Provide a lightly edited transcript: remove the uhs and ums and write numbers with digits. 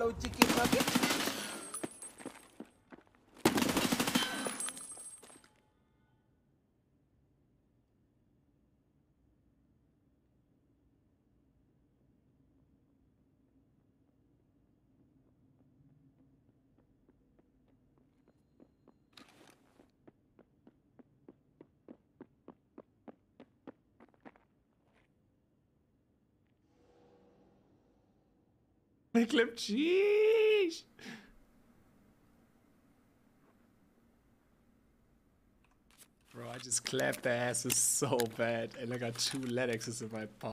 Hello, chicken bucket. Clip, jeez. Bro, I just clapped their asses so bad, and I got 2 Lennoxes in my pocket.